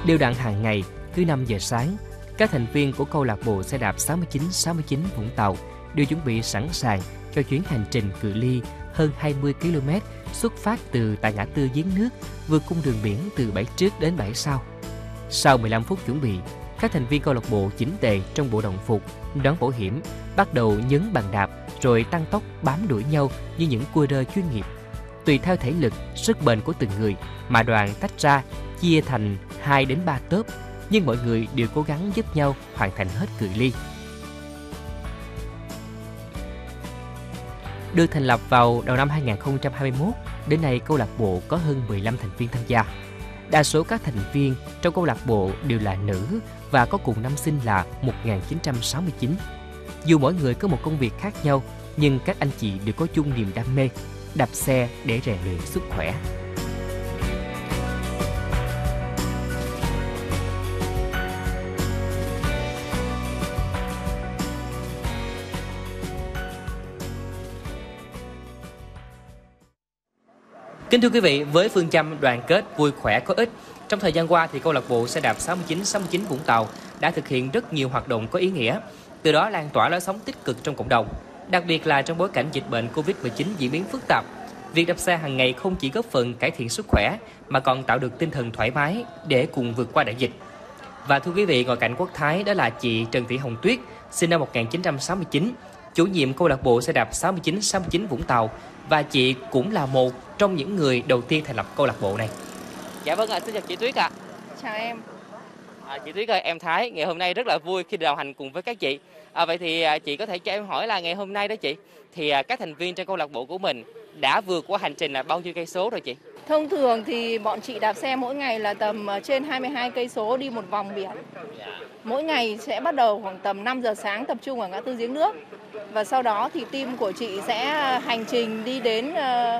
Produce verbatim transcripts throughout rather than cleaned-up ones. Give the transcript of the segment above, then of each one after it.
Đều đặn hàng ngày, cứ năm giờ sáng, các thành viên của câu lạc bộ xe đạp sáu chín sáu chín Vũng Tàu đều chuẩn bị sẵn sàng cho chuyến hành trình cự ly hơn hai mươi ki lô mét xuất phát từ tại ngã tư Giếng Nước, vượt cung đường biển từ bãi trước đến bãi sau. Sau mười lăm phút chuẩn bị, các thành viên câu lạc bộ chỉnh tề trong bộ đồng phục, nón bảo hiểm, bắt đầu nhấn bàn đạp rồi tăng tốc bám đuổi nhau như những cua rơ chuyên nghiệp. Tùy theo thể lực, sức bền của từng người mà đoàn tách ra, chia thành hai đến ba tốp, nhưng mọi người đều cố gắng giúp nhau hoàn thành hết cự ly. Được thành lập vào đầu năm hai nghìn không trăm hai mươi mốt, đến nay câu lạc bộ có hơn mười lăm thành viên tham gia. Đa số các thành viên trong câu lạc bộ đều là nữ và có cùng năm sinh là một nghìn chín trăm sáu mươi chín. Dù mỗi người có một công việc khác nhau, nhưng các anh chị đều có chung niềm đam mê, đạp xe để rèn luyện sức khỏe. Kính thưa quý vị, với phương châm đoàn kết, vui khỏe, có ích, trong thời gian qua thì câu lạc bộ xe đạp sáu chín sáu chín Vũng Tàu đã thực hiện rất nhiều hoạt động có ý nghĩa, từ đó lan tỏa lối sống tích cực trong cộng đồng. Đặc biệt là trong bối cảnh dịch bệnh Covid mười chín diễn biến phức tạp, việc đạp xe hàng ngày không chỉ góp phần cải thiện sức khỏe mà còn tạo được tinh thần thoải mái để cùng vượt qua đại dịch. Và thưa quý vị, ngồi cạnh Quốc Thái đó là chị Trần Thị Hồng Tuyết, sinh năm một nghìn chín trăm sáu mươi chín, chủ nhiệm câu lạc bộ xe đạp sáu chín sáu chín Vũng Tàu, và chị cũng là một trong những người đầu tiên thành lập câu lạc bộ này. Dạ vâng ạ, xin chào chị Tuyết ạ. Chào em. À, chị Tuyết ơi, em Thái, ngày hôm nay rất là vui khi đồng hành cùng với các chị. À, vậy thì à, chị có thể cho em hỏi là ngày hôm nay đó chị, thì à, các thành viên trong câu lạc bộ của mình đã vượt qua hành trình là bao nhiêu cây số rồi chị? Thông thường thì bọn chị đạp xe mỗi ngày là tầm trên hai mươi hai cây số đi một vòng biển. Mỗi ngày sẽ bắt đầu khoảng tầm năm giờ sáng tập trung ở ngã tư Giếng Nước. Và sau đó thì team của chị sẽ hành trình đi đến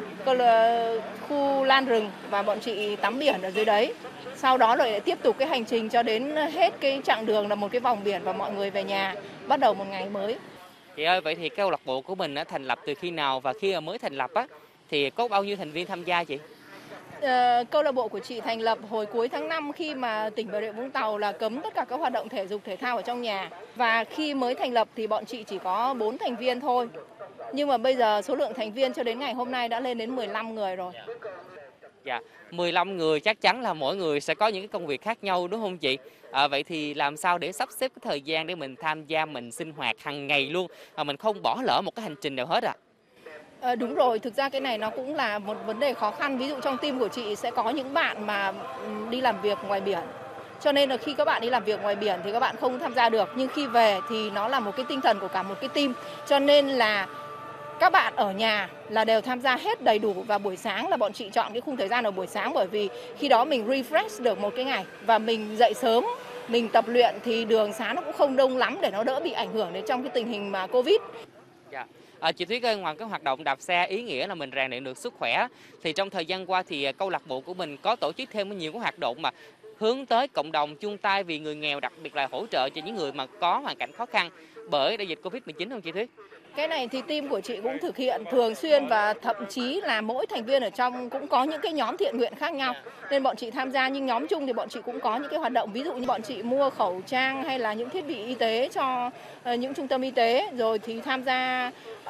uh, khu Lan Rừng và bọn chị tắm biển ở dưới đấy. Sau đó rồi lại tiếp tục cái hành trình cho đến hết cái chặng đường là một cái vòng biển và mọi người về nhà, bắt đầu một ngày mới. Chị ơi, vậy thì câu lạc bộ của mình đã thành lập từ khi nào, và khi mới thành lập á thì có bao nhiêu thành viên tham gia chị? Uh, câu lạc bộ của chị thành lập hồi cuối tháng năm khi mà tỉnh Bà Rịa Vũng Tàu là cấm tất cả các hoạt động thể dục thể thao ở trong nhà. Và khi mới thành lập thì bọn chị chỉ có bốn thành viên thôi. Nhưng mà bây giờ số lượng thành viên cho đến ngày hôm nay đã lên đến mười lăm người rồi. Dạ, mười lăm người chắc chắn là mỗi người sẽ có những cái công việc khác nhau đúng không chị? À, vậy thì làm sao để sắp xếp cái thời gian để mình tham gia, mình sinh hoạt hàng ngày luôn, mà mình không bỏ lỡ một cái hành trình nào hết ạ? À? À, đúng rồi, thực ra cái này nó cũng là một vấn đề khó khăn. Ví dụ trong team của chị sẽ có những bạn mà đi làm việc ngoài biển. Cho nên là khi các bạn đi làm việc ngoài biển thì các bạn không tham gia được. Nhưng khi về thì nó là một cái tinh thần của cả một cái team. Cho nên là các bạn ở nhà là đều tham gia hết đầy đủ. Và buổi sáng là bọn chị chọn cái khung thời gian ở buổi sáng, bởi vì khi đó mình refresh được một cái ngày. Và mình dậy sớm, mình tập luyện thì đường xá nó cũng không đông lắm để nó đỡ bị ảnh hưởng đến trong cái tình hình mà Covid. Dạ. À, chị Thúy ơi, ngoài cái hoạt động đạp xe ý nghĩa là mình rèn luyện được sức khỏe, thì trong thời gian qua thì câu lạc bộ của mình có tổ chức thêm nhiều cái hoạt động mà hướng tới cộng đồng, chung tay vì người nghèo, đặc biệt là hỗ trợ cho những người mà có hoàn cảnh khó khăn bởi đại dịch Covid mười chín không chị Thúy? Cái này thì team của chị cũng thực hiện thường xuyên, và thậm chí là mỗi thành viên ở trong cũng có những cái nhóm thiện nguyện khác nhau. Nên bọn chị tham gia, nhưng nhóm chung thì bọn chị cũng có những cái hoạt động, ví dụ như bọn chị mua khẩu trang hay là những thiết bị y tế cho uh, những trung tâm y tế, rồi thì tham gia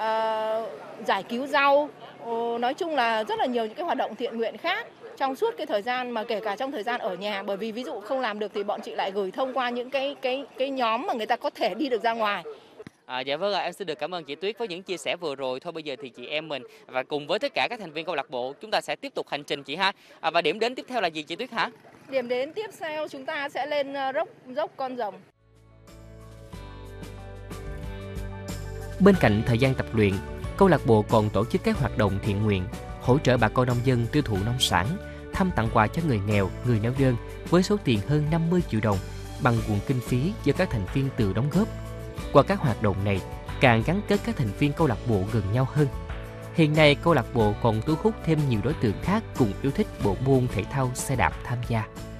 uh, giải cứu rau. Uh, nói chung là rất là nhiều những cái hoạt động thiện nguyện khác trong suốt cái thời gian mà kể cả trong thời gian ở nhà, bởi vì ví dụ không làm được thì bọn chị lại gửi thông qua những cái cái cái nhóm mà người ta có thể đi được ra ngoài. À, dạ vâng ạ, em xin được cảm ơn chị Tuyết với những chia sẻ vừa rồi. Thôi bây giờ thì chị em mình và cùng với tất cả các thành viên câu lạc bộ chúng ta sẽ tiếp tục hành trình chị ha. À, và điểm đến tiếp theo là gì chị Tuyết hả? Điểm đến tiếp theo chúng ta sẽ lên dốc dốc Con Rồng. Bên cạnh thời gian tập luyện, câu lạc bộ còn tổ chức các hoạt động thiện nguyện, hỗ trợ bà con nông dân tiêu thụ nông sản, thăm tặng quà cho người nghèo, người neo đơn với số tiền hơn năm mươi triệu đồng bằng nguồn kinh phí do các thành viên tự đóng góp. Qua các hoạt động này, càng gắn kết các thành viên câu lạc bộ gần nhau hơn. Hiện nay, câu lạc bộ còn thu hút thêm nhiều đối tượng khác cùng yêu thích bộ môn thể thao xe đạp tham gia.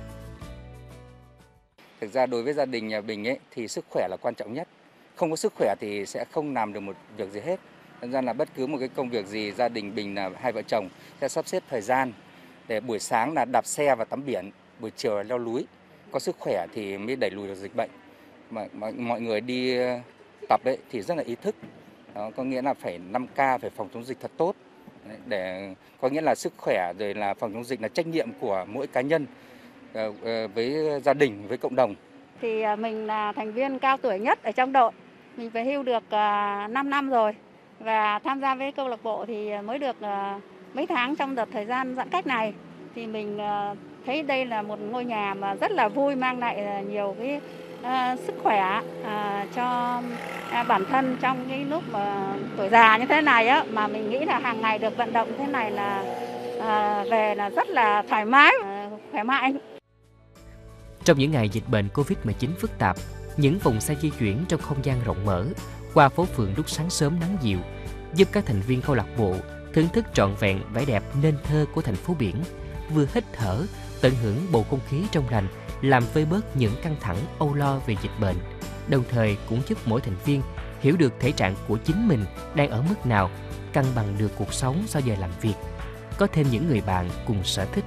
Thực ra đối với gia đình nhà Bình ấy, thì sức khỏe là quan trọng nhất. Không có sức khỏe thì sẽ không làm được một việc gì hết. Nên ra là bất cứ một cái công việc gì, gia đình Bình là hai vợ chồng sẽ sắp xếp thời gian để buổi sáng là đạp xe và tắm biển, buổi chiều là leo núi. có sức khỏe thì mới đẩy lùi được dịch bệnh. Mà, mà mọi người đi tập ấy thì rất là ý thức. Đó, có nghĩa là phải năm K, phải phòng chống dịch thật tốt. Đấy, để có nghĩa là sức khỏe rồi là phòng chống dịch là trách nhiệm của mỗi cá nhân, với gia đình, với cộng đồng. Thì mình là thành viên cao tuổi nhất ở trong đội, mình về hưu được năm năm rồi và tham gia với câu lạc bộ thì mới được mấy tháng trong đợt thời gian giãn cách này. Thì mình thấy đây là một ngôi nhà mà rất là vui, mang lại nhiều cái uh, sức khỏe uh, cho uh, bản thân trong cái lúc mà tuổi già như thế này á, mà mình nghĩ là hàng ngày được vận động thế này là uh, về là rất là thoải mái, uh, khỏe mạnh. Trong những ngày dịch bệnh Covid mười chín phức tạp, những vòng xe di chuyển trong không gian rộng mở qua phố phường lúc sáng sớm nắng dịu giúp các thành viên câu lạc bộ thưởng thức trọn vẹn vẻ đẹp nên thơ của thành phố biển, vừa hít thở, tận hưởng bầu không khí trong lành, làm vơi bớt những căng thẳng âu lo về dịch bệnh, đồng thời cũng giúp mỗi thành viên hiểu được thể trạng của chính mình đang ở mức nào, cân bằng được cuộc sống sau giờ làm việc, có thêm những người bạn cùng sở thích.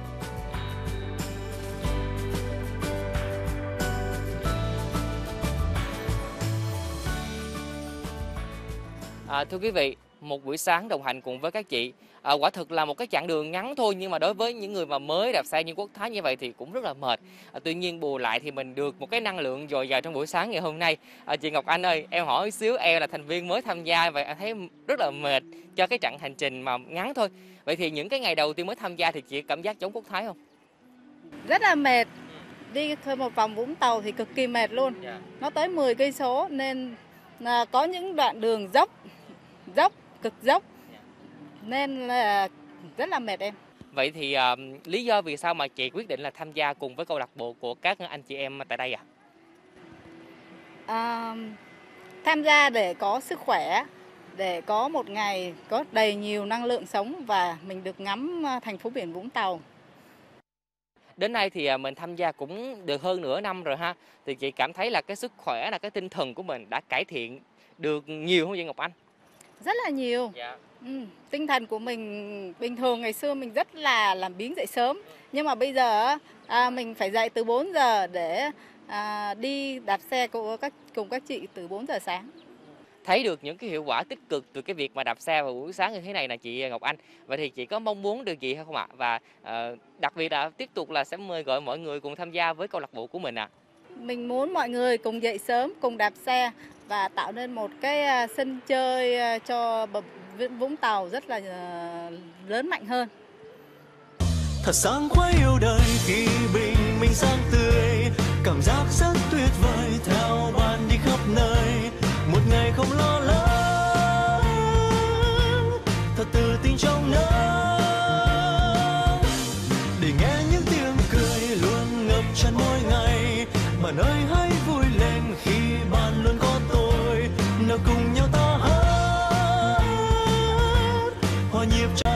À, thưa quý vị, một buổi sáng đồng hành cùng với các chị, à, quả thực là một cái chặng đường ngắn thôi, nhưng mà đối với những người mà mới đạp xe như Quốc Thái như vậy thì cũng rất là mệt. À, tuy nhiên bù lại thì mình được một cái năng lượng dồi dào trong buổi sáng ngày hôm nay. À, chị Ngọc Anh ơi, em hỏi xíu, em là thành viên mới tham gia vậy, em thấy rất là mệt cho cái chặng hành trình mà ngắn thôi. Vậy thì những cái ngày đầu tiên mới tham gia thì chị cảm giác giống Quốc Thái không? Rất là mệt. Đi một vòng Vũng Tàu thì cực kỳ mệt luôn. Yeah. Nó tới mười cây số nên là có những đoạn đường dốc, dốc, cực dốc. Nên là rất là mệt em. Vậy thì uh, lý do vì sao mà chị quyết định là tham gia cùng với câu lạc bộ của các anh chị em tại đây ạ? À? À, tham gia để có sức khỏe, để có một ngày có đầy nhiều năng lượng sống và mình được ngắm thành phố biển Vũng Tàu. Đến nay thì mình tham gia cũng được hơn nửa năm rồi ha. Thì chị cảm thấy là cái sức khỏe, là cái tinh thần của mình đã cải thiện được nhiều không vậy Ngọc Anh? Rất là nhiều. Yeah. Ừ, tinh thần của mình bình thường ngày xưa mình rất là làm biếng dậy sớm. Nhưng mà bây giờ à, mình phải dậy từ bốn giờ để à, đi đạp xe cùng các, cùng các chị từ bốn giờ sáng. Thấy được những cái hiệu quả tích cực từ cái việc mà đạp xe vào buổi sáng như thế này là chị Ngọc Anh. Vậy thì chị có mong muốn được gì hay không ạ? Và uh, đặc biệt là tiếp tục là sẽ mời gọi mọi người cùng tham gia với câu lạc bộ của mình ạ. À. Mình muốn mọi người cùng dậy sớm, cùng đạp xe và tạo nên một cái sân chơi cho Vũng Tàu rất là lớn mạnh hơn. Thật sáng khoái yêu đời khi bình minh sáng tươi, cảm giác rất tuyệt vời theo bạn đi khắp nơi, một ngày không lo lắng, thật tự tin trong nắng, để nghe những tiếng cười luôn ngập tràn mỗi ngày. Bạn ơi hãy vui lên khi bạn luôn có tôi, nào cùng nhau ta hát hòa nhịp cho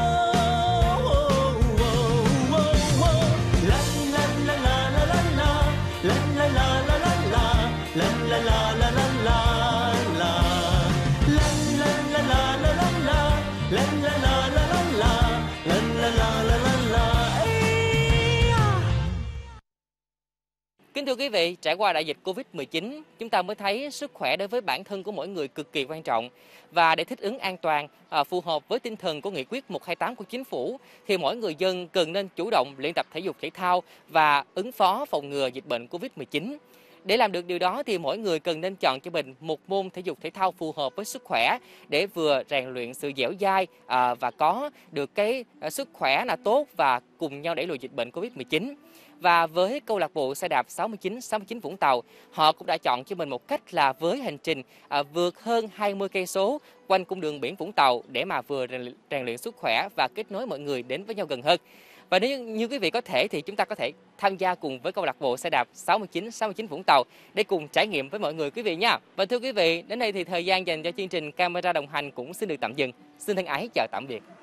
Kính thưa quý vị, trải qua đại dịch Covid mười chín, chúng ta mới thấy sức khỏe đối với bản thân của mỗi người cực kỳ quan trọng. Và để thích ứng an toàn, à, phù hợp với tinh thần của nghị quyết một hai tám của Chính phủ, thì mỗi người dân cần nên chủ động luyện tập thể dục thể thao và ứng phó phòng ngừa dịch bệnh Covid mười chín. Để làm được điều đó thì mỗi người cần nên chọn cho mình một môn thể dục thể thao phù hợp với sức khỏe để vừa rèn luyện sự dẻo dai à, và có được cái à, sức khỏe là tốt và cùng nhau đẩy lùi dịch bệnh Covid mười chín. Và với câu lạc bộ xe đạp sáu chín sáu chín Vũng Tàu, họ cũng đã chọn cho mình một cách là với hành trình à, vượt hơn hai mươi cây số quanh cung đường biển Vũng Tàu để mà vừa rèn, rèn luyện sức khỏe và kết nối mọi người đến với nhau gần hơn. Và nếu như quý vị có thể thì chúng ta có thể tham gia cùng với câu lạc bộ xe đạp sáu chín sáu chín Vũng Tàu để cùng trải nghiệm với mọi người quý vị nha. Và thưa quý vị, đến đây thì thời gian dành cho chương trình Camera đồng hành cũng xin được tạm dừng. Xin thân ái chào tạm biệt.